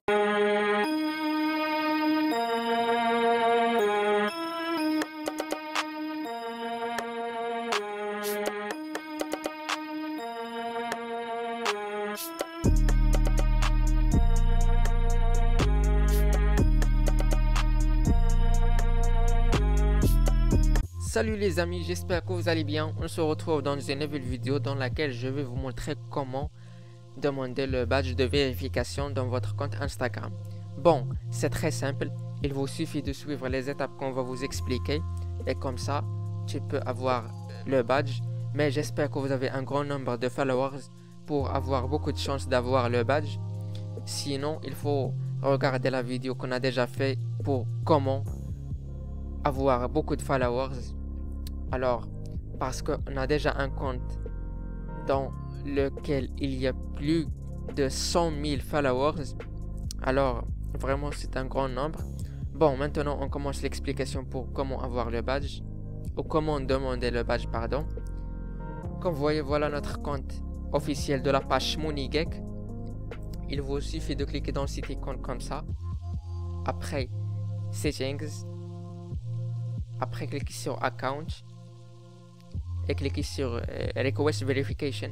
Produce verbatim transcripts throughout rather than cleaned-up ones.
Salut les amis, j'espère que vous allez bien. On se retrouve dans une nouvelle vidéo dans laquelle je vais vous montrer comment demander le badge de vérification dans votre compte Instagram. Bon, c'est très simple, il vous suffit de suivre les étapes qu'on va vous expliquer et comme ça, tu peux avoir le badge. Mais j'espère que vous avez un grand nombre de followers pour avoir beaucoup de chances d'avoir le badge. Sinon, il faut regarder la vidéo qu'on a déjà fait pour comment avoir beaucoup de followers. Alors, parce qu'on a déjà un compte dans lequel il y a plus de cent mille followers, alors vraiment c'est un grand nombre. Bon, maintenant on commence l'explication pour comment avoir le badge, ou comment demander le badge, pardon. Comme vous voyez, voilà notre compte officiel de la page Shmoonygek. Il vous suffit de cliquer dans le site icône comme ça. Après, Settings. Après, cliquez sur Account. Et cliquez sur euh, Request Verification.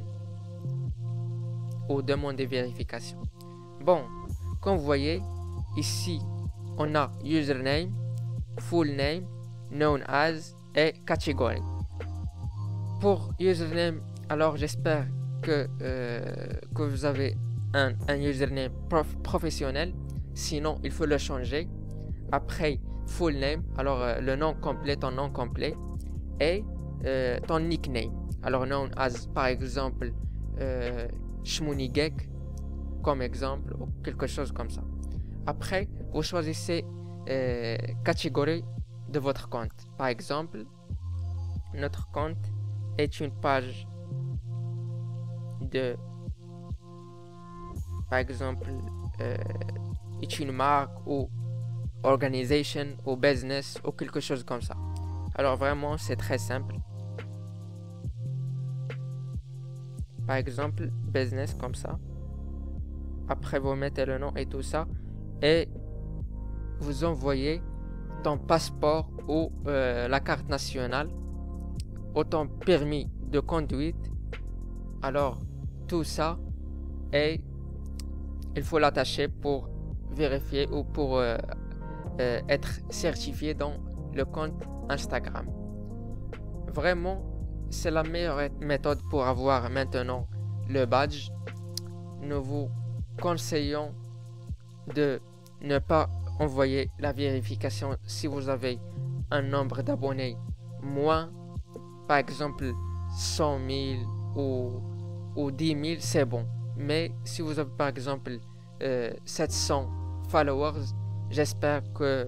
Ou demander vérification. Bon, comme vous voyez, ici, on a Username, Full Name, Known As et Category. Pour Username, alors j'espère que, euh, que vous avez un, un username prof, professionnel. Sinon, il faut le changer. Après, Full Name, alors euh, le nom complet, ton nom complet. Et euh, ton nickname. Alors, known as, par exemple, euh, Shmoonygek, comme exemple, ou quelque chose comme ça. Après, vous choisissez euh, catégorie de votre compte. Par exemple, notre compte est une page de, par exemple, euh, est une marque ou organisation ou business ou quelque chose comme ça. Alors vraiment, c'est très simple. Par exemple, business comme ça. Après, vous mettez le nom et tout ça. Et vous envoyez ton passeport ou euh, la carte nationale ou ton permis de conduite. Alors, tout ça. Et il faut l'attacher pour vérifier ou pour euh, euh, être certifié dans le compte Instagram. Vraiment, c'est la meilleure méthode pour avoir maintenant le badge. Nous vous conseillons de ne pas envoyer la vérification si vous avez un nombre d'abonnés moins, par exemple cent mille ou, ou dix mille, c'est bon. Mais si vous avez par exemple euh, sept cents followers, j'espère que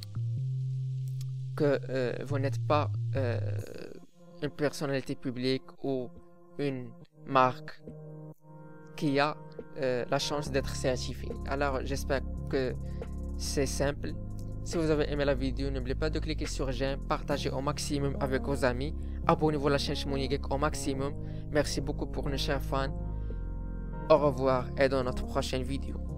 que euh, vous n'êtes pas euh, une personnalité publique ou une marque qui a euh, la chance d'être certifiée. Alors j'espère que c'est simple. Si vous avez aimé la vidéo, n'oubliez pas de cliquer sur j'aime, partagez au maximum avec vos amis, abonnez-vous à la chaîne Shmoonygek au maximum. Merci beaucoup pour nos chers fans. Au revoir et dans notre prochaine vidéo.